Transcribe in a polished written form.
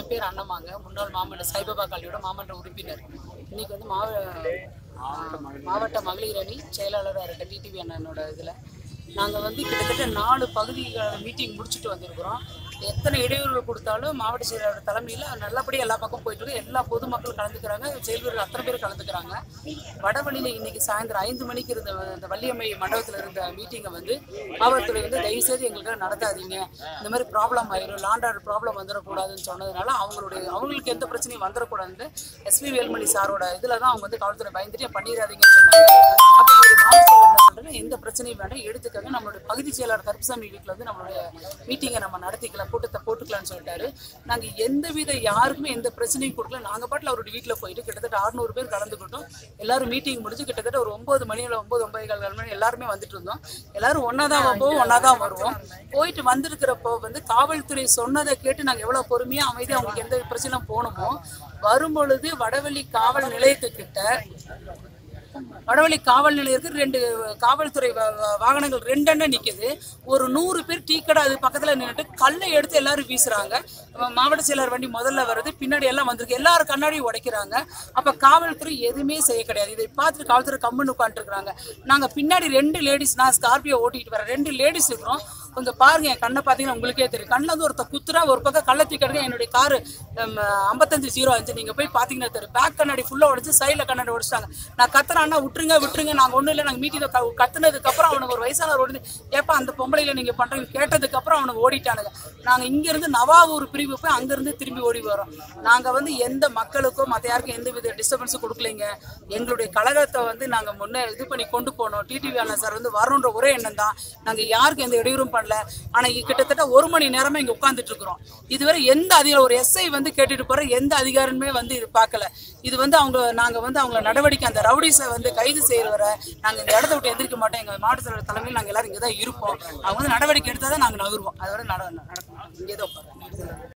என் பேர் அண்ணமாங்க, முன்னாள் மாமன்ற சாய்பாபா கல்வியோட மாமன்ற உறுப்பினர். இன்னைக்கு வந்து மாவட்ட மகளிர் அணி செயலாளராக இருக்க டிடிவி அண்ணனோட இதில் நாங்கள் வந்து கிட்டத்தட்ட 4 பகுதிகள் மீட்டிங் முடிச்சுட்டு வந்திருக்கிறோம். எத்தனை இடையூறுகள் கொடுத்தாலும் மாவட்ட செயலாளர் தலைமையில் நல்லபடியாக எல்லா பக்கம் போயிட்டு இருக்கு. எல்லா பொதுமக்களும் கலந்துக்கிறாங்க, செயல்வீரர்கள் அத்தனை பேர் கலந்துக்கிறாங்க. வடவழியில் இன்னைக்கு சாயந்தரம் 5 மணிக்கு இருந்த அந்த வள்ளியம்மை மண்டபத்தில் இருந்த மீட்டிங்கை வந்து காவல்துறை வந்து தயவுசெய்து எங்களுக்கு நடத்தாதீங்க, இந்த மாதிரி ப்ராப்ளம் ஆயிரும், லாண்ட் ஆர்டர் ப்ராப்ளம் வந்துடக்கூடாதுன்னு சொன்னதுனால அவங்களுக்கு எந்த பிரச்சனையும் வந்துடக்கூடாதுன்னு எஸ்பி வேல்மணி சாரோட இதில் தான் அவங்க வந்து காவல்துறை பயந்துட்டு பண்ணிடாதீங்கன்னு சொன்னாங்க. அப்போ ஒரு மாவட்ட என்ன சொல்கிறேன், எந்த பிரச்சனையும் வேண்டாம், எடுத்துக்காங்க, நம்மளுடைய பகுதி செயலாளர் கருப்புசாமி வீட்டில் வந்து நம்மளுடைய மீட்டிங்கை நம்ம நடத்திக்கலாம், கூட்டத்தை போட்டுக்கலாம்னு சொல்லிட்டாரு. நாங்கள் எந்தவித யாருக்குமே எந்த பிரச்சனையும் கொடுக்கல. நாங்கள் பாட்டில் அவருடைய வீட்டில் போயிட்டு கிட்டத்தட்ட 600 பேர் கலந்துக்கிட்டோம். எல்லாரும் மீட்டிங் முடிஞ்சு கிட்டத்தட்ட ஒரு 9 மணியில் 9:15 மணி எல்லாருமே வந்துட்டு இருந்தோம். எல்லாரும் ஒன்றா தான் போவோம், ஒன்றா தான் வருவோம். போயிட்டு வந்திருக்கிறப்போ வந்து காவல்துறை சொன்னதை கேட்டு நாங்கள் எவ்வளோ பொறுமையாக அமைதியாக அவங்களுக்கு எந்த பிரச்சனையும் போகணுமோ, வரும்பொழுது வடவள்ளி காவல் நிலையத்துக்கிட்ட வடவள்ளி காவல் நிலையத்துக்கு 2 காவல்துறை வாகனங்கள் 2 நிற்குது. ஒரு 100 பேர் டீ கடை அது பக்கத்தில் நின்றுட்டு கல்லை எடுத்து எல்லாரும் வீசுறாங்க. மாவட்ட செயலர் வண்டி முதல்ல வருது, பின்னாடி எல்லாம் வந்திருக்கு, எல்லாரும் கண்ணாடியும் உடைக்கிறாங்க. அப்போ காவல்துறை எதுவுமே செய்ய கிடையாது. இதை பார்த்துட்டு காவல்துறை கம்முன்னு உட்காந்துருக்குறாங்க. நாங்கள் பின்னாடி 2 லேடிஸ், நான் ஸ்கார்பியோ ஓட்டிகிட்டு வரேன், 2 லேடிஸ் இருக்கிறோம். கொஞ்சம் பாருங்க, என் கண்ணை பார்த்தீங்கன்னா உங்களுக்கே தெரியும். கண்ணில் வந்து ஒருத்தர் குத்துறா, ஒரு பக்கம் கள்ள தூக்கிடுங்க. என்னுடைய காரு 5505 நீங்கள் போய் பார்த்தீங்கன்னா தெரியும். பேக் கண்ணாடி ஃபுல்லாக உடைச்சு சைடில் கண்ணாடி உடைச்சிட்டாங்க. நான் கத்துறேன், அண்ணா விட்டுருங்க, நாங்கள் ஒன்றும் இல்லை, நாங்கள் மீட்டிங் கத்துனதுக்கப்புறம் அவனுக்கு ஒரு வயசானவர் ஓடுது, ஏப்பா அந்த பொம்பளையில் நீங்கள் பண்ணுறீங்க கேட்டதுக்கப்புறம் அவனுக்கு ஓடிட்டானுங்க. நாங்கள் இங்கேருந்து நவாவூர் பிரிவு போய் அங்கேருந்து திரும்பி ஓடி வரோம். நாங்கள் வந்து எந்த மக்களுக்கும் மற்ற யாருக்கும் எந்த வித டிஸ்டர்பன்ஸும் கொடுக்கலைங்க. எங்களுடைய கழகத்தை வந்து நாங்கள் முன்னே இது பண்ணி கொண்டு போனோம். டிடிவி அண்ணா சார் வந்து வரணுன்ற ஒரே எண்ணம் தான். நாங்கள் யாருக்கும் எந்த இடையூறும் பண்ணல. ஆனால் கிட்டத்தட்ட 1 மணி நேரமாக இங்கே உட்காந்துட்டு இருக்கிறோம். இதுவரை எந்த அதிகாரி, ஒரு எஸ்ஐ வந்து கேட்டுட்டு போகிற எந்த அதிகாரமே வந்து இது பார்க்கல. இது வந்து நாங்கள் வந்து அவங்கள நடவடிக்கை, அந்த ரவுடிஸை வந்து கைது செய்கிற வரை நாங்கள் இந்த இடத்த விட்டு எதிர்க்க மாட்டோம். எங்கள் மாவட்ட தலைமையில் நாங்கள் எல்லாரும் இங்கே தான் இருப்போம். அவங்க வந்து நடவடிக்கை எடுத்தால் தான் நாங்கள் நகருவோம். அதோட நடக்கும், இங்கே தான் உட்காரோம்.